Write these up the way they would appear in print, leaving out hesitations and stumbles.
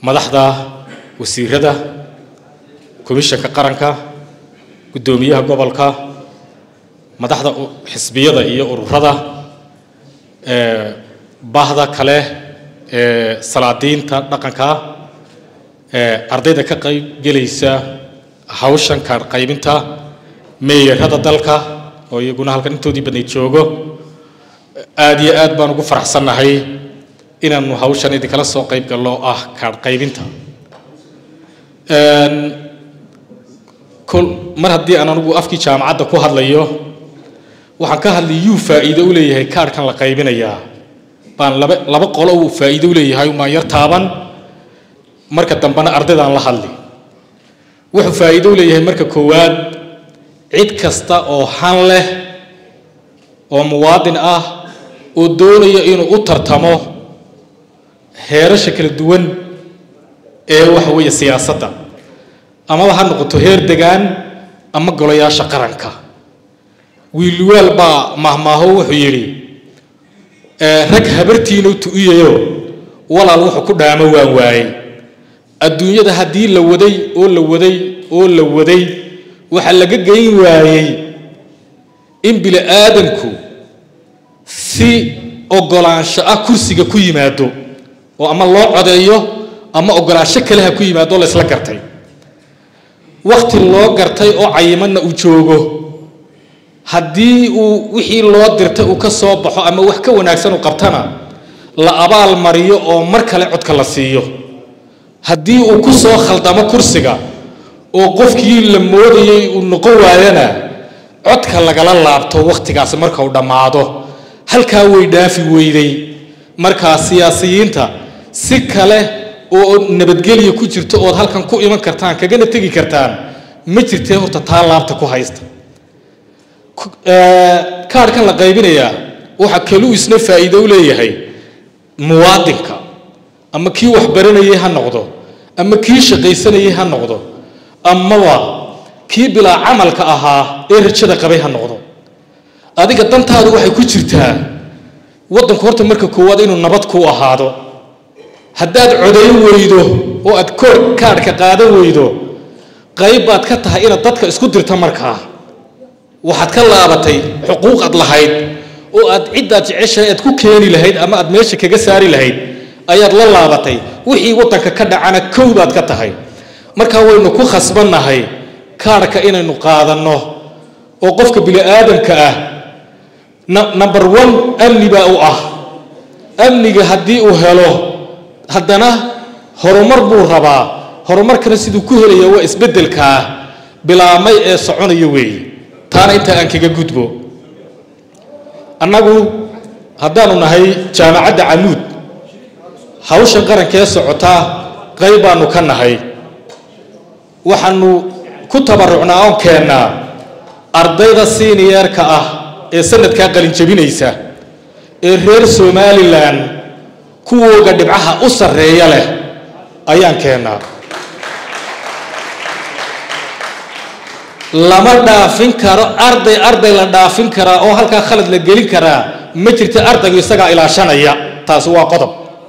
madaxda wasiirada komishanka qaranka gudoomiyaha gobolka madaxda xisbiyada iyo ururada bahda kale salaadiinta dhaqanka ardayda ka qayb galaysa hawshan kaar qaybinta meeyarada dalka oo iyaguna halkan intoodii badnay joogo aad iyo aad baan ugu faraxsanahay inaanu hawshan idin kala soo qayb galno kaar qaybinta mar haddii aan anigu afkii jaamacadda ku hadlayo waxaan ka hadlayuu faa'iido u leeyahay kaarkan la qaybinayaa baan laba qolo uu faa'iido u leeyahay uma yar taaban marka dambana ardaydan la hadli wuxuu faa'iido u leeyahay marka koowaad cid kasta oo han leh oo muwaadin ah oo doonaya inuu u tartamo heerasha kala duwan ee waxa weeye siyaasadda ama waxa noqoto heer degaan ama golayaasha qaranka wiilwaal baa mahmaaho wuxuu yiri rag habartiina u tuuyayo walaal wuxuu ku dhaamo waan waayay adduunyada hadii la waday waxa laga geyn waayay in bil aadamku si ogolaansho kursiga ku yimaado oo ama loo codeeyo ama ogolaansho kale ha ku yimaado la isla gartay waqti loo gartay oo cayimanna u joogo haddii uu wixii loo dirtay uu ka soo baxo ama wax ka wanaagsan u qabtana la abaal mariyo oo mar kale codka la siiyo haddii uu ku soo khaldamo kursiga oo qofkii la moodayay uu noqon waayana codka lagala laabto waqtigaas marka uu dhamaado halkaa way dhaafi weyday marka siyaasiyiinta si kale oo nabadgelyo ku jirto oo halkan ku iman kartaan kagana tagi kartaan ma jirtee horta taa laabta ku haysta kaarkan la qaybinaya waxa kale uu isna faa'iido u leeyahay muwaadinka ama kii wax baranayay ha noqdo ama kii shaqaysanayay ha noqdo ama kii bilaa camalka ahaa ee rajada qabay ha noqdo adiga dantaadu waxay ku jirtaa wadanku horta marka koowaad inuu nabad ku ahaado haddaad codayn weydo oo aad kaarka qaadan weydo qayb baad ka tahay inaad dadka isku dirto markaa waxaad ka laabatay xuquuq aad lahayd oo aad ciddaad jeceshahay aad ku keeni lahayd ama aad meesha kaga saari lahayd ayaad la laabatay wixii wadanka ka dhacana kow baad ka tahay markaa waynu ku khasbannahay kaarka inaynu qaadanno oo qofka bini'aadamka number 1 amni baa u amniga haddii uu helo haddana horumar buu rabaa horumarkana siduu ku helaya waa isbeddelka bilaamay ee soconaya weeye taana inta aan kaga gudbo annagu haddaanu nahay jaamacadda Camuud hawshan qarankee socota qayb baanu ka nahay waxaanu ku tabarucnaa oo keenaa ardayda seniorka ee sanadka qalin jabinaysa ee reer Somaliland kuwooga dhibcaha u sareeya leh ayaan keenaa lama dhaafin karo arday la dhaafin kara oo halka khalad la gelin kara ma jirto ardaygu isaga ilaashanaya taas waa qodob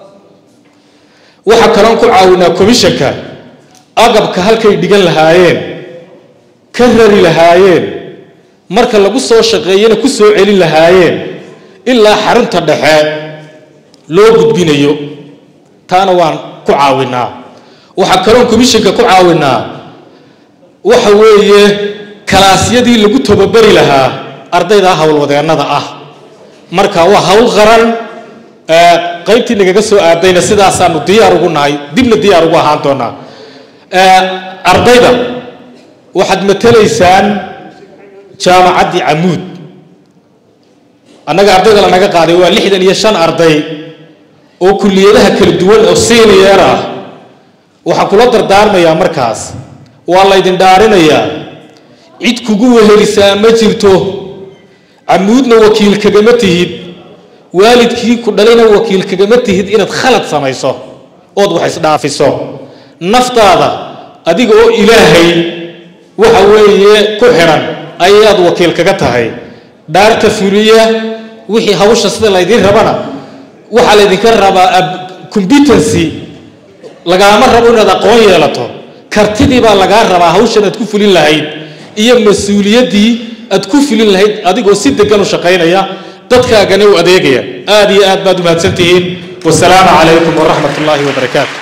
waxa kale oo ku caawinaa komishanka agabka halkay dhigan lahaayeen ka rari lahaayeen marka lagu soo shaqeeyana ku soo celin lahaayeen ilaa xarunta dhexe loo gudbinayo taana waan ku caawinaa waxa kale oo komishanka ku caawinaa waxa weeye kalaasyadii lagu tababari lahaa ardayda hawlwadeennada marka waa hawl qaran qaybtii nagaga soo aadayna sidaasaanu diyaar ugu nahay dibna diyaar ugu ahaan doonaa ardayda waxaad matalaysaan jaamacaddii Camuud annaga ardayda la naga qaaday waa 65 arday oo kulliyadaha kala duwan oo senior waxaan kula dardaarmayaa markaas waa la idin dhaarinayaa cid kugu wehelisaa ma jirto Camuudna wakiil kagama tihid waalidkii ku dhalayna wakiil kagama tihid inaad khalad samayso ood wax isdhaafiso naftaada adiga oo ilaahay waxa weeye ku xiran ayaad wakiil kaga tahay dhaarta fuliya wixii hawsha sida la idin rabana waxa la idin ka rabaa competency lagaama rabo inaad aqoon yeelato kartidii baa lagaa rabaa hawshan aad ku fulin lahayd iyo mas'uuliyaddii aad ku fulin lahayd adigoo si degan u shaqaynaya dadkaagana u adeegaya aad iyo aad baad u mahadsantihiin wasalaamu calaykum waraxmatullaahi wabarakaatu